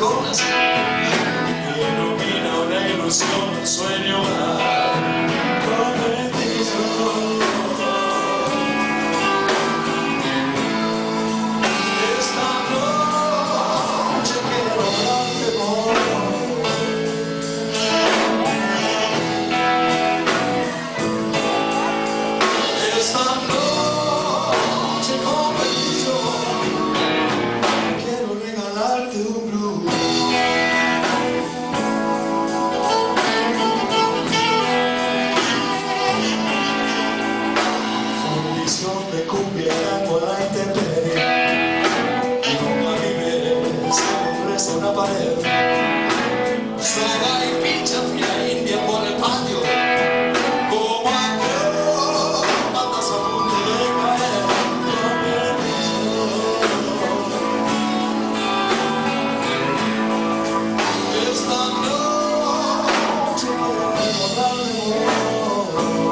tacones, ilumina una ilusión, un sueño prometido. Esta noche quiero hablarte por esta noche conmigo quiero regalarte un blues. Fundición de cumbia y tango a la intemperie, y nunca vives sobre una pared. Soga y pincha fría india por el patio, como acróbatas a punto de caer. Esta noche quiero recordar de amor.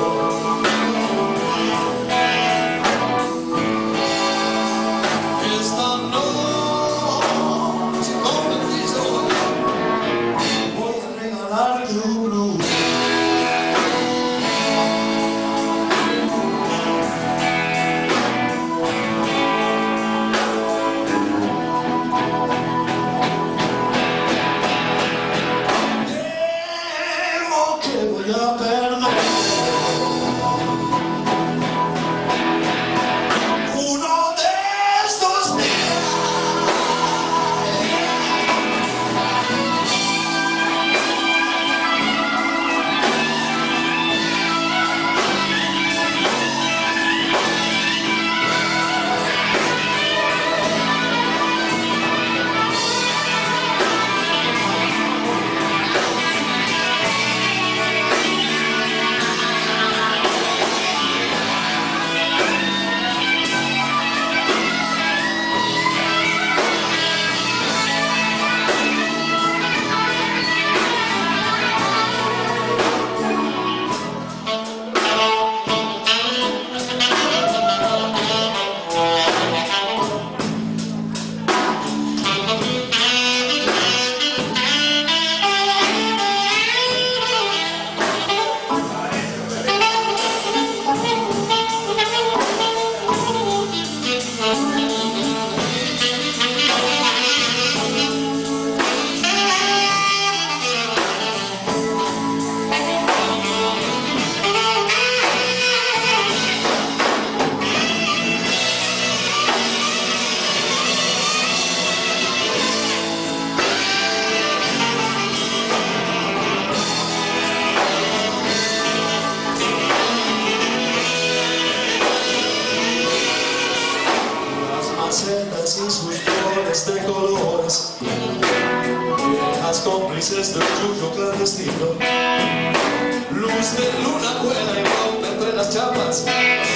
Esta noche contigo voy a regalarte un blues. Temo que voy a perder uno de estos días. Macetas y sus flores de colores, viejas cómplices del yuyo clandestino. Luz de luna cuela y rompe entre las chapas.